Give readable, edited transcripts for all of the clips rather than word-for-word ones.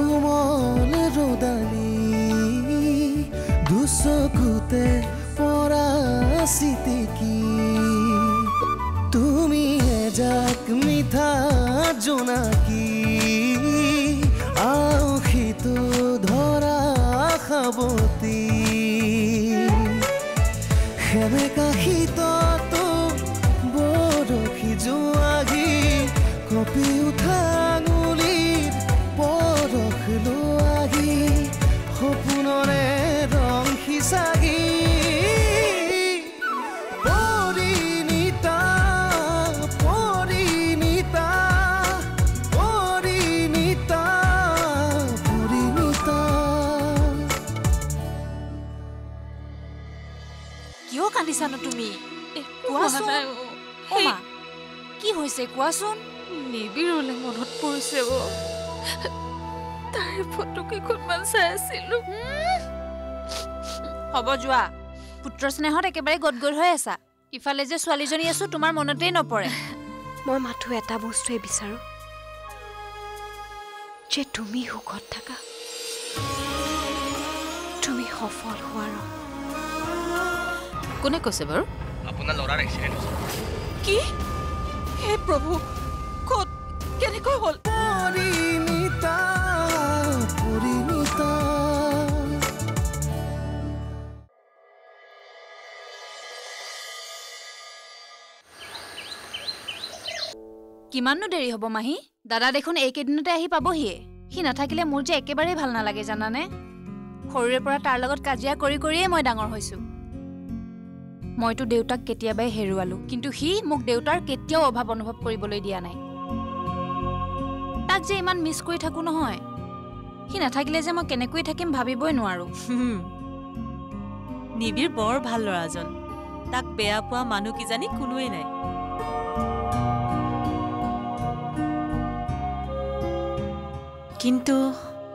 কোমল রোদালি দুচকুতে পৰা চিটিকি তুমি এজাক মিঠা জোনাকি আউসিটো ধৰা খাবতি সেমেকা শীততো বৰশী জোৱাগি কপি উঠা আঙুলিত পৰশ লোৱাগি সপোনৰে ৰং সিঁচাগি কান্দিছানো তুমি কোৱাচোন ওমা কি হৈছে কোৱাচোন নিবিৰলে মনত পৰিছে তাৰে ফটো কেইখনমান চাই আছিলো হ'ব যোৱা পুত্ৰ স্নেহত একেবাৰে গদগদ হৈ আছা ইফালে যে ছোৱালীজনী আছো তোমাৰ মনতেই নপৰে মই মাথো এটা বস্তুৱে বিচাৰো যে তুমি সুখত থাকা তুমি সফল হোৱাৰ কোনে কৈছে বাৰু আপোনাৰ লৰাৰ এক্সিডেন্ট হৈছে কি হে প্ৰভু ক'ত কেনেকৈ হ'ল পৰিণীতা পৰিণীতা কিমাননো দেৰি হ'ব মাহী দাদা দেখোন এইকেইদিনতে আহি পাবহিয়ে সি নাথাকিলে মোৰ যে একেবাৰেই ভাল নালাগে জানানে সৰুৰে পৰা তাৰ লগত কাজিয়া কৰি কৰিয়ে মই ডাঙৰ হৈছো মইতো দেউতাক কেতিয়াবাই হেৰুৱালো কিন্তু সি মোক দেউতাৰ কেতিয়াও অভাৱ অনুভৱ কৰিবলৈ দিয়া নাই তাক যে ইমান মিছ কৰি থাকো নহয় সি নাথাকিলে যে মই কেনেকৈ থাকিম ভাবিবই নোৱাৰো নিবিৰ বৰ ভাল ল'ৰাজন তাক বেয়া পোৱা মানুহ কিজানি কোনোৱেই নাই কিন্তু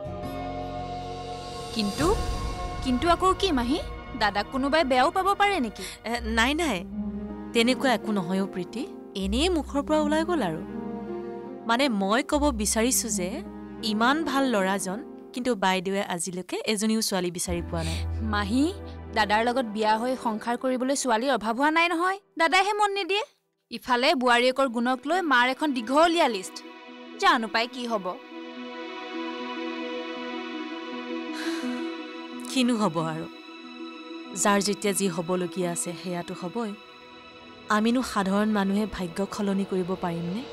কিন্তু কিন্তু আকৌ কি মাহী দাদাক কোনোবাই বেয়াও পাব পাৰে নেকি নাই নাই তেনেকুৱা একো নহয় প্ৰীতি এনেই মুখৰ পৰা ওলাই গ'ল আৰু মানে মই ক'ব বিচাৰিছো যে ইমান ভাল ল'ৰাজন কিন্তু বাইদেৱে আজিলৈকে এজনীও ছোৱালী বিচাৰি পোৱা নাই মাহী দাদাৰ লগত বিয়া হৈ সংসাৰ কৰিবলৈ ছোৱালীৰ অভাৱ হোৱা নাই নহয় দাদাইহে মন নিদিয়ে ইফালে বোৱাৰীয়েকৰ গুণক লৈ মাৰ এখন দীঘলীয়া লিষ্ট জানো পাই কি হ'ব কিনো হ'ব আৰু যাৰ যেতিয়া যি হ'বলগীয়া আছে সেয়াটো হ'বই আমিনো সাধাৰণ মানুহে ভাগ্য সলনি কৰিব পাৰিমনে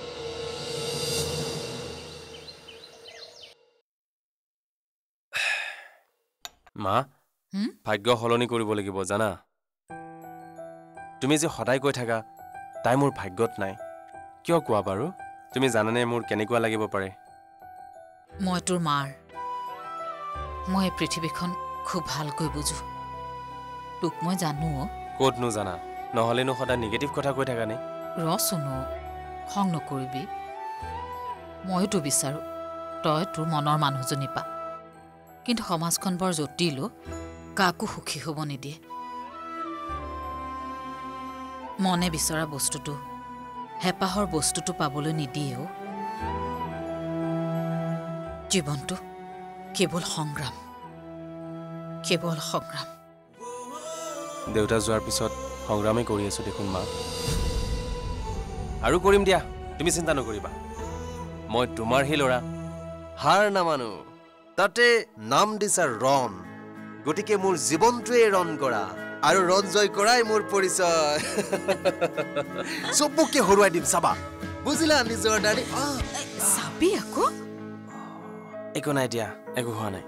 মা ভাগ্য সলনি কৰিব লাগিব জানা তুমি যে সদায় কৈ থাকা তাই মোৰ ভাগ্যত নাই কিয় কোৱা বাৰু তুমি জানানে মোৰ কেনেকুৱা লাগিব পাৰে মই তোৰ মাৰ মই পৃথিৱীখন খুব ভালকৈ বুজো তোক মই জানো ক'তনো জানা নহলেনো সদায় নিগেটিভ কথা কৈ থাকা নে ৰচোনো খং নকৰিবি মইতো বিচাৰো তই তোৰ মনৰ মানুহজনী পা কিন্তু সমাজখন বৰ জটিল কাকো সুখী হ'ব নিদিয়ে মনে বিচৰা বস্তুটো হেঁপাহৰ বস্তুটো পাবলৈ নিদিয়ে জীৱনটো কেৱল সংগ্ৰাম দেউতা যোৱাৰ পিছত সংগ্ৰামেই কৰি আছো দেখোন মা আৰু কৰিম দিয়া তুমি চিন্তা নকৰিবা মই তোমাৰ হি ল'ৰা হাৰ নামানো তাতে নাম দিছা ৰণ গতিকে মোৰ জীৱনটোৱে ৰণ কৰা আৰু ৰণ জয় কৰাই মোৰ পৰিচয় চবকে হৰুৱাই দিম চাবা বুজিলা নিজৰ দাড়ি চাবি আকৌ একো নাই দিয়া একো হোৱা নাই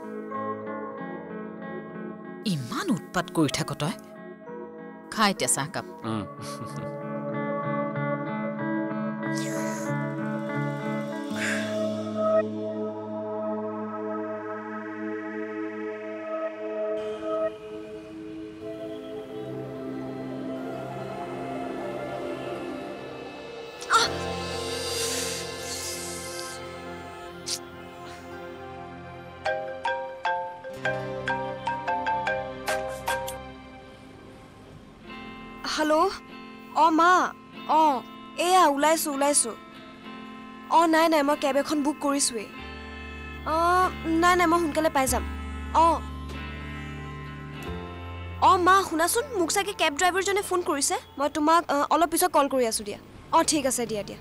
ইমান উৎপাত কৰি থাক তই খাই এতিয়া চাহকাপ हेलो मा ओलाइसो ओलाइसो নাই নাই মই কেব এখন বুক কৰিছোৱে নাই নাই মই সোনকালে পাই যাম মা শুনাচোন মোক চাগে কেব ড্ৰাইভাৰজনে ফোন কৰিছে মই তোমাক অলপ পিছত কল কৰি আছোঁ দিয়া ঠিক আছে দিয়া দিয়া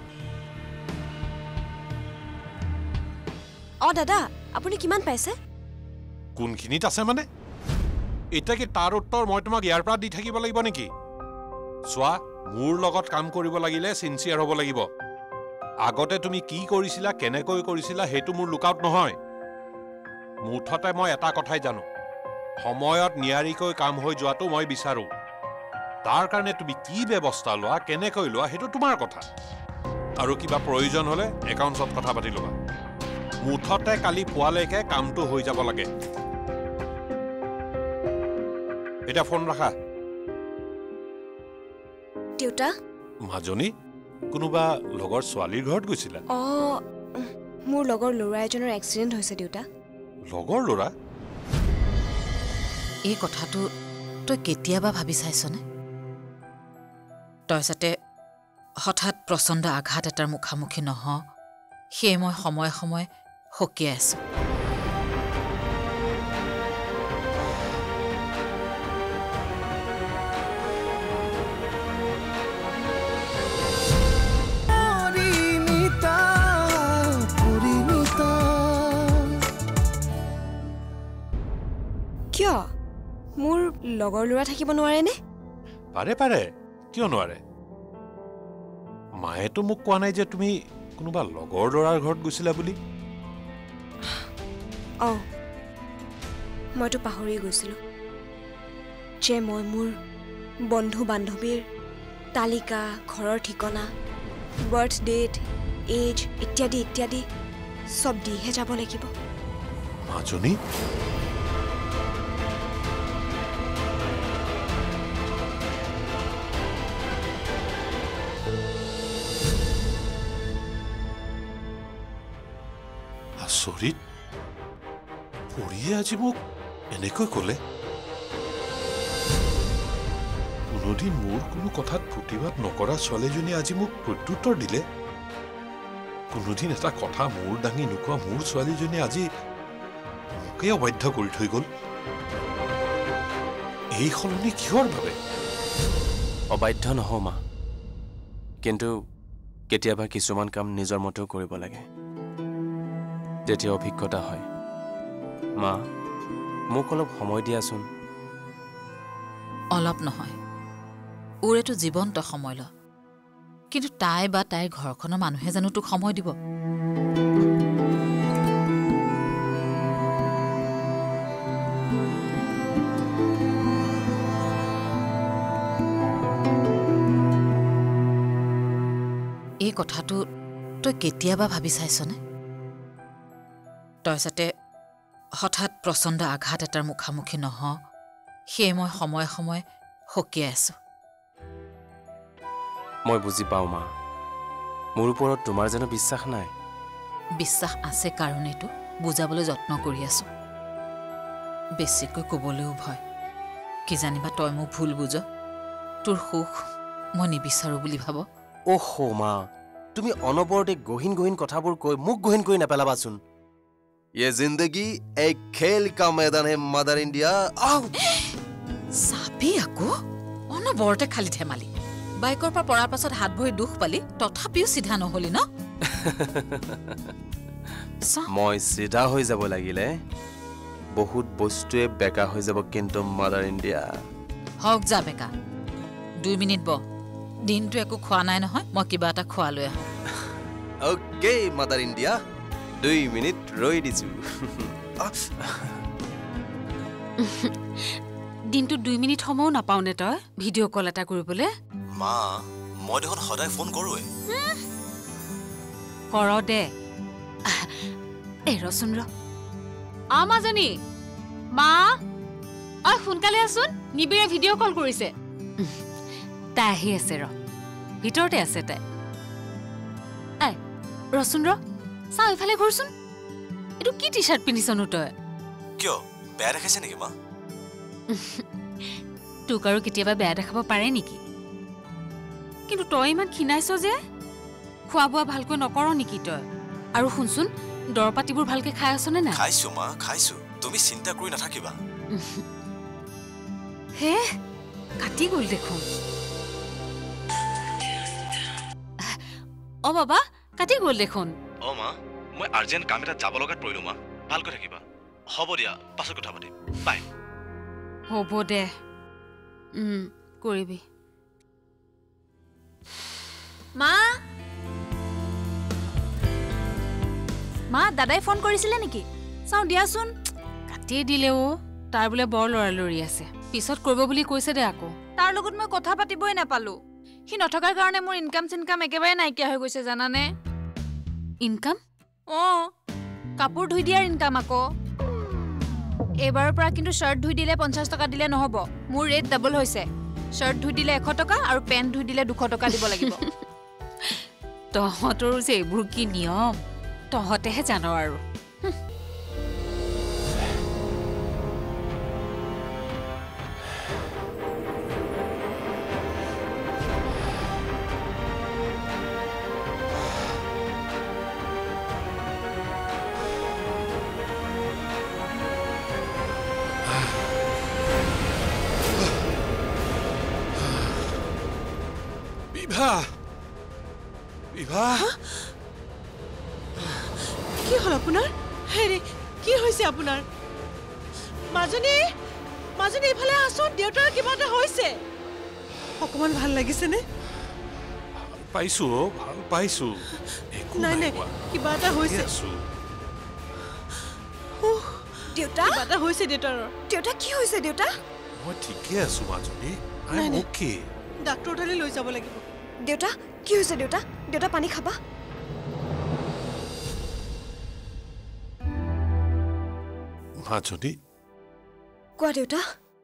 দাদা আপুনি কিমান পাইছে কোনখিনিত আছে মানে এটা কি তাৰ উত্তৰ মই তোমাক ইয়াৰ পৰা দি থাকিব লাগিব নেকি চোৱা মোৰ লগত কাম কৰিব লাগিলে সিনচিয়াৰ হ'ব লাগিব আগতে তুমি কি কৰিছিলা কেনেকৈ কৰিছিলা হেতু মোৰ লুকআউট নহয় মুঠতে মই এটা কথাই জানো সময়ত নিয়াৰিকৈ কাম হৈ যোৱাটো মই বিচাৰো তাৰ কাৰণে তুমি কি ব্যৱস্থা লোৱা কেনেকৈ লোৱা হেতু তোমাৰ কথা আৰু কিবা প্ৰয়োজন হলে একাউণ্টছত কথা পাতি লবা মুঠতে কালি পুৱালৈকে কামটো হৈ যাব লাগে এটা ফোন ৰাখা দেউতা মাজনী কোনোবা লগৰ ছোৱালীৰ ঘৰত গৈছিলা মোৰ লগৰ ল'ৰা এজনৰ এক্সিডেণ্ট হৈছে দেউতা লগৰ ল'ৰা এই কথাটো তই কেতিয়াবা ভাবি চাইছনে তই যাতে হঠাৎ প্ৰচণ্ড আঘাত এটাৰ মুখামুখি নহ সেয়ে মই সময়ে সময়ে সকীয়াই আছো কিয় মোৰ লগৰ ল'ৰা থাকিব নোৱাৰেনে পাৰে পাৰে কিয় নোৱাৰে মায়েতো মোক কোৱা নাই যে তুমি কোনোবা লগৰ ল'ৰাৰ ঘৰত গৈছিলা বুলি মইতো পাহৰি গৈছিলোঁ যে মই মোৰ বন্ধু বান্ধৱীৰ তালিকা ঘৰৰ ঠিকনা বাৰ্থ ডেট এজ ইত্যাদি ইত্যাদি সব দিহে যাব লাগিব মাজনী আচৰিত পৰিয়ে আজি মোক এনেকৈ ক'লে কোনোদিন মোৰ কোনো কথাত প্ৰতিবাদ নকৰা ছোৱালীজনী আজি মোক প্ৰত্যুত্তৰ দিলে কোনোদিন এটা কথা মোৰ দাঙি নোকোৱা মোৰ ছোৱালীজনী আজি মোকে অবাধ্য কৰি থৈ গ'ল এই সলনি কিহৰ বাবে অবাধ্য নহওঁ মা কিন্তু কেতিয়াবা কিছুমান কাম নিজৰ মতেও কৰিব লাগে তেতিয়া অভিজ্ঞতা হয় মা মোক অলপ সময় দিয়াচোন অলপ নহয় ওৰেতো জীৱন্ত সময় ল কিন্তু তাই বা তাইৰ ঘৰখনৰ মানুহে জানো তোক সময় দিব এই কথাটো তই কেতিয়াবা ভাবি চাইছনে তই যাতে হঠাৎ প্ৰচণ্ড আঘাত এটাৰ মুখামুখি নহ সেয়ে মই সময়ে সময়ে সকীয়াই আছো মই বুজি পাওঁ মা মোৰ ওপৰত তোমাৰ যেন বিশ্বাস নাই বিশ্বাস আছে কাৰণেতো বুজাবলৈ যত্ন কৰি আছো বেছিকৈ ক'বলৈও ভয় কি জানিবা তই মোক ভুল বুজ তোৰ সুখ মই নিবিচাৰো বুলি ভাব ওহো মা তুমি অনবৰতে গহীন গহীন কথাবোৰ কৈ মোক গহীন কৰি নেপেলাবাচোন ये जिंदगी एक खेल का मैदान है मदर इंडिया চাবি আকৌ অনবৰতে খালি ধেমালি বাইকৰ পৰা পৰাৰ পাছত হাত ভৰি দুখ পালি তথাপিও সিধা নহলি ন মই সিধা হৈ যাব লাগিলে বহুত বস্তুৱে বেকা হৈ যাব কিন্তু মাদাৰ ইণ্ডিয়া হওক যা বেকা 2 মিনিট ব দিনটো একো খোৱা নাই নহয় মই কিবা এটা খোৱা লৈ আহোঁ ওকে মাদাৰ ইণ্ডিয়া 2 মিনিট ৰৈ দিছো দিনটো 2 মিনিট সময়ও নাপাও নে তই ভিডিঅ' কল এটা কৰিবলৈ মা মই দেখোন সদায় ফোন কৰোৱে কৰ দে ৰচোন ৰ মাজনী মা সোনকালে আছোন নিবিৰে ভিডিঅ' কল কৰিছে তাই আহি আছে ৰ ভিতৰতে আছে তাই ৰচোন ৰ চাও ইফালে ঘূৰচোন এইটো কি টি চাৰ্ট পিন্ধিছনো তই কিয় বেয়া দেখাইছে নেকি মা তোক আৰু কেতিয়াবা বেয়া দেখাব পাৰে নেকি কিন্তু তই ইমান ক্ষীণাইছ যে খোৱা বোৱা ভালকৈ নকৰ নেকি তই আৰু শুনচোন দৰৱ পাতিবোৰ ভালকে খাই আছনে নাই? খাইছো মা, খাইছো। তুমি চিন্তা কৰি নাথাকিবা। হে কাটি গ'ল দেখোন। অ বাবা, কাটি গ'ল দেখোন। অ মা, মই আৰ্জেণ্ট কাম এটা যাব লগাত পৰিলো মা। ভালকৈ থাকিবা। হ'ব দিয়া, পাছত কথা পাতিম। বাই। হ'ব দে। কৰিবি। মা মা দাদাই ফোন কৰিছিলে নেকি? চাওঁ দিয়াচোন। কাটিয়ে দিলে অ। তাৰ বোলে বৰ লৰালৰি আছে, পিছত কৰিব বুলি কৈছে দে আকৌ। তাৰ লগত মই কথা পাতিবই নাপালো। সি নথকাৰ কাৰণে মোৰ ইনকাম চিনকাম একেবাৰে নাইকিয়া হৈ গৈছে জানানে। ইনকাম? কাপোৰ ধুই দিয়াৰ ইনকাম আকৌ। এইবাৰৰ পৰা কিন্তু শ্বাৰ্ট ধুই দিলে 50 টকা দিলে নহ'ব। মোৰ ৰেট ডাবল হৈছে। শ্বাৰ্ট ধুই দিলে 100 টকা আৰু পেণ্ট ধুই দিলে 200 টকা দিব লাগিব। তহঁতৰো যে এইবোৰ কি নিয়ম, তহঁতেহে জান আৰু। কি হ'ল আপোনাৰ? হেৰি কি হৈছে আপোনাৰ? মাজনী মাজনী এইফালে আছোন। দেউতাৰ কিবা এটা হৈছে। অকমান ভাল লাগিছেনে? পাইছো, ভাল পাইছো। নাই নাই, কিবা এটা হৈছে। দেউতা কিবা এটা হৈছে দেউতাৰৰ। দেউতা কি হৈছে দেউতা? মই ঠিকে আছো মাজনী। অ'কে। ডাক্তৰ তালৈ লৈ যাব লাগিব। দেউতা কি হৈছে দেউতা? দেউতা পানী খাবা। মাজনী কোৱা দেউতা।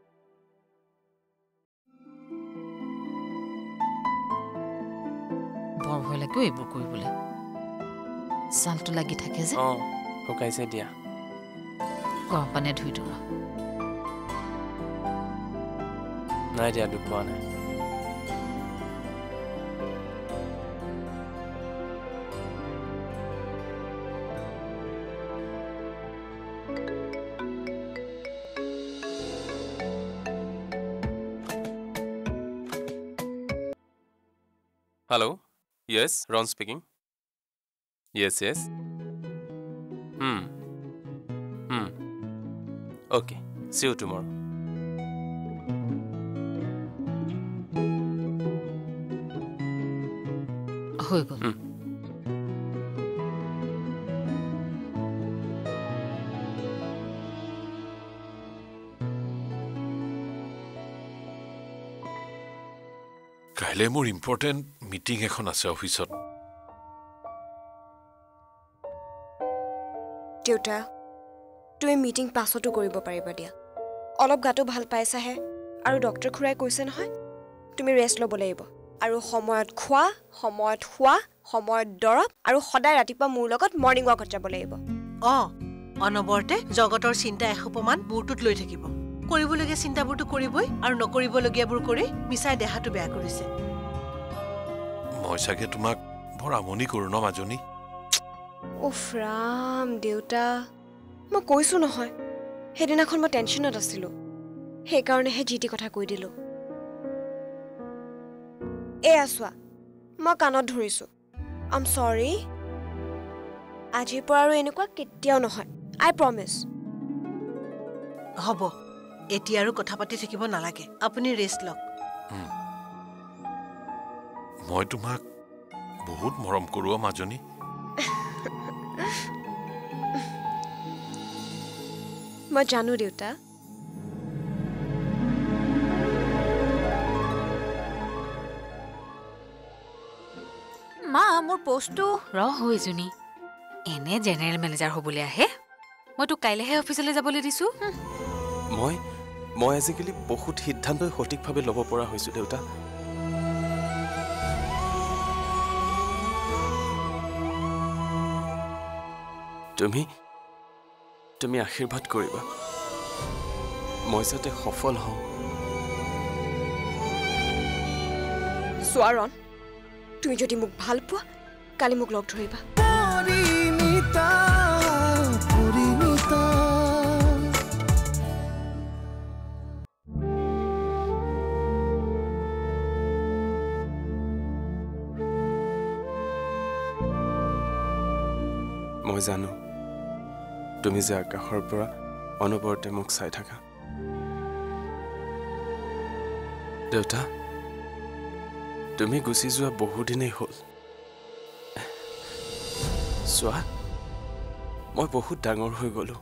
বৰ ভয় লাগে এইবোৰ কৰিবলৈ। ছালটো লাগি থাকে যে। শুকাইছে দিয়া। গৰম পানীয়ে ধুই দিওঁ। নাই দিয়া, দুখ পোৱা নাই। Hello. Yes, Ron speaking. Yes. Okay. See you tomorrow. হৈ গ'ল। কাইলৈ মোৰ ইম্পৰ্টেণ্ট মিটিং এখন আছে অফিচত। দেউতা তুমি মিটিং পাছতো কৰিব পাৰিবা দিয়া। অলপ গাটো ভাল পাইছাহে আৰু ডক্টৰ খুৰাই কৈছে নহয় তুমি ৰেষ্ট ল'ব লাগিব আৰু সময়ত খোৱা, সময়ত শুৱা, সময়ত দৰৱ আৰু সদায় ৰাতিপুৱা মোৰ লগত মৰ্ণিং ৱাকত যাব লাগিব। অনবৰতে জগতৰ চিন্তা এসোপামান মূৰটোত লৈ থাকিব। কৰিবলগীয়া চিন্তাবোৰতো কৰিবই আৰু নকৰিবলগীয়াবোৰ কৰি মিছাই দেহাটো বেয়া কৰিছে। মই চাগে তোমাক বৰ আমনি কৰোঁ ন মাজনী? উফ ৰাম দেউতা, মই কৈছো নহয় সেইদিনাখন মই টেনশ্যনত আছিলোঁ, সেইকাৰণেহে যি টি কথা কৈ দিলোঁ। এয়া চোৱা মই কাণত ধৰিছোঁ। আই এম চৰি। আজিৰ পৰা আৰু এনেকুৱা কেতিয়াও নহয়। I promise. হ'ব, এতিয়া আৰু কথা পাতি থাকিব নালাগে। আপুনি ৰেষ্ট লওক। মই তোমাক বহুত মৰম কৰোঁ মাজনী। মই জানো দেউতা। মা মোৰ পোষ্টটো হৈ জনী এনে জেনেৰেল মেনেজাৰ হ'বলৈ আহে। মই তোক কাইলৈহে অফিচলৈ যাবলৈ দিছোঁ। মই আজিকালি বহুত সিদ্ধান্তই সঠিকভাৱে ল'ব পৰা হৈছোঁ দেউতা। তুমি আশীৰ্বাদ কৰিবা মই যাতে সফল হওঁ। সোৱাৰণ, তুমি যদি মোক ভাল পোৱা কালি মোক লগ ধৰিবা। পৰিণীতা মই জানো তুমি যে আকাশৰ পৰা অনবৰতে মোক চাই থাকা দেউতা তুমি গুচি যোৱা বহুদিনেই হ'ল চোৱা মই বহুত ডাঙৰ হৈ গলো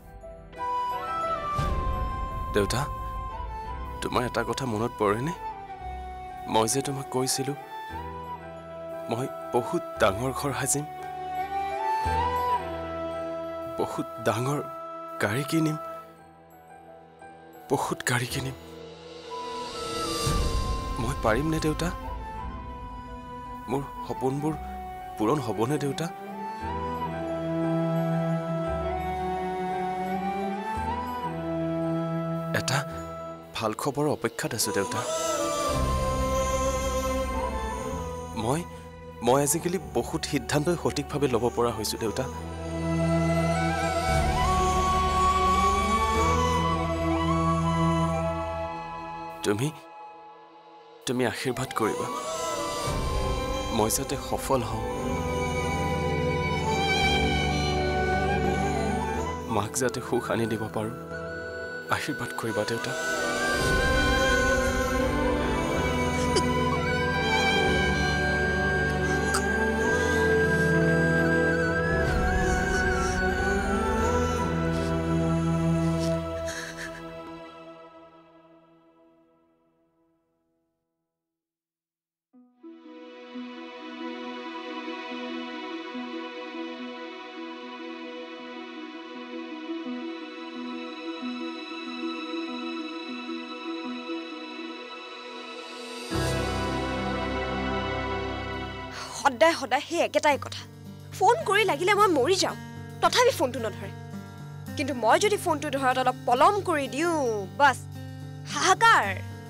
দেউতা তোমাৰ এটা কথা মনত পৰেনে মই যে তোমাক কৈছিলো মই বহুত ডাঙৰ ঘৰ সাজিম বহুত ডাঙৰ গাড়ী কিনিম বহুত গাড়ী কিনিম মই পাৰিম নে দেউতা মোৰ সপোনবোৰ পূৰণ হ'বনে দেউতা এটা ভাল খবৰৰ অপেক্ষাত আছো দেউতা মই আজিকালি বহুত সিদ্ধান্তই সঠিকভাৱে ল'ব পৰা হৈছো দেউতা তুমি আশীৰ্বাদ কৰিবা মই যাতে সফল হওঁ মাক যাতে সুখ আনি দিব পাৰো আশীৰ্বাদ কৰিবা দেউতা সদায় সদায় সেই একেটাই কথা ফোন কৰি লাগিলে মই মৰি যাওঁ তথাপি ফোনটো নধৰে কিন্তু মই যদি ফোনটো ধৰাত অলপ পলম কৰি দিওঁ বাস হাহাকাৰ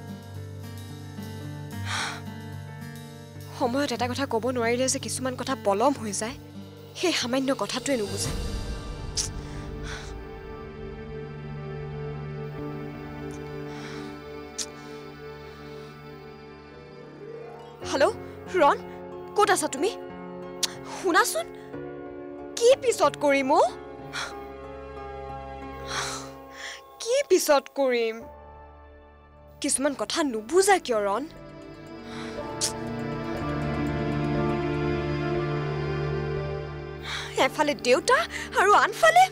সময়ত এটা কথা ক'ব নোৱাৰিলে যে কিছুমান কথা পলম হৈ যায় সেই সামান্য কথাটোৱে নুবুজে হেল্ল' ৰন ক'ত আছা তুমি শুনাচোন কি পিছত কৰিম কি পিছত কৰিম কিছুমান কথা নুবুজা কিয় ৰন এফালে দেউতা আৰু আনফালে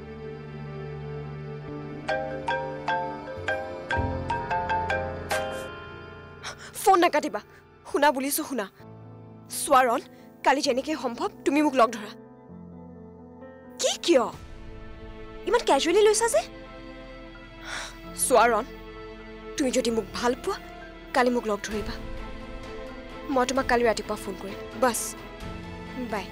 ফোন নাকাটিবা শুনা বুলিছো শুনা সোৱাৰণ কালি যেনেকৈ সম্ভৱ তুমি মোক লগ ধৰা কি কিয় ইমান ক্যাজুৱেলি লৈছা যে সোৱাৰণ তুমি যদি মোক ভাল পোৱা কালি মোক লগ ধৰিবা মই তোমাক কালি ৰাতিপুৱা ফোন কৰিম বাস বাই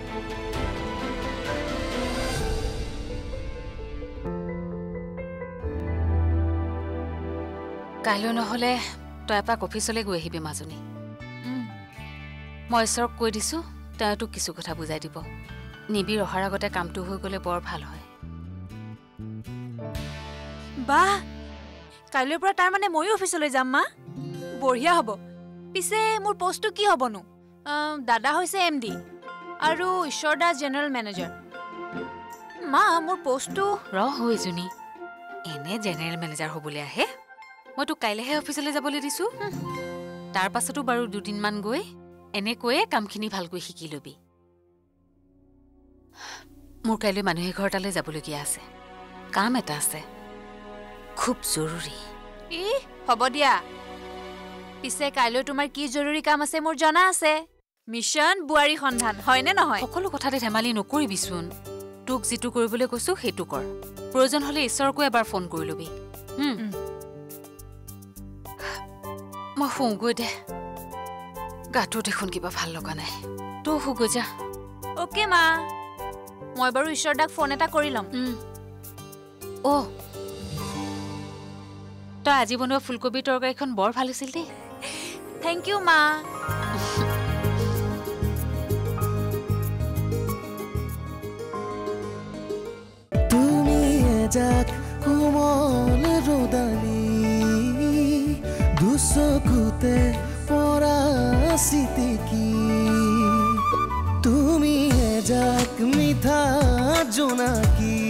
কাইলৈ নহ'লে তই এপাক অফিচলৈ গৈ আহিবি মাজনী মই ঈশ্বৰক কৈ দিছোঁ তেওঁ তোক কিছু কথা বুজাই দিব নিবিৰ অহাৰ আগতে কামটো হৈ গ'লে বৰ ভাল হয় বাহ কাইলৈৰ পৰা তাৰ মানে ময়ো অফিচলৈ যাম মা বঢ়িয়া হ'ব পিছে মোৰ পোষ্টটো কি হ'বনো দাদা হৈছে MD আৰু ঈশ্বৰ দা জেনেৰেল মেনেজাৰ মা মোৰ পোষ্টটো হৈ জুনি এনে জেনেৰেল মেনেজাৰ হ'বলৈ আহে মই তোক কাইলৈহে অফিচলৈ যাবলৈ দিছোঁ তাৰ পাছতো বাৰু দুদিনমান গৈ এনেকৈয়ে কামখিনি ভালকৈ শিকি ল'বি মোৰ কাইলৈ মানুহে ঘৰ তালৈ যাবলগীয়া আছে কাম এটা আছে খুব জৰুৰী হ'ব দিয়া পিছে কাইলৈ তোমাৰ কি জৰুৰী কাম আছে মোৰ জনা আছে মিছন বুৱাৰী সন্ধান হয়নে নহয় সকলো কথাতে ধেমালি নকৰিবিচোন তোক যিটো কৰিবলৈ কৈছোঁ সেইটো কৰ প্ৰয়োজন হ'লে ঈশ্বৰকো এবাৰ ফোন কৰি ল'বি মই শুগৈ দে গাটো দেখোন কিবা ভাল লগা নাই তই শুগৈ যা অ'কে মা মই বাৰু ঈশ্বৰ দাক ফোন এটা কৰি ল'ম তই আজি বনোৱা ফুলকবিৰ তৰকাৰীখন বৰ ভাল হৈছিল দেই থেংক ইউ মা তুমি এজাক কোমল ৰ'দালি দুচকুতে পৰা চিটিকি তুমি এজাক মিঠা জোনাকী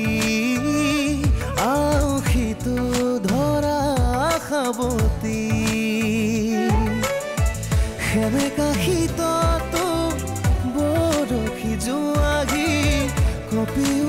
আউসীটো ধৰা সাৱতী সেমেকা শীততো বৰশী জোৱাগী কপিও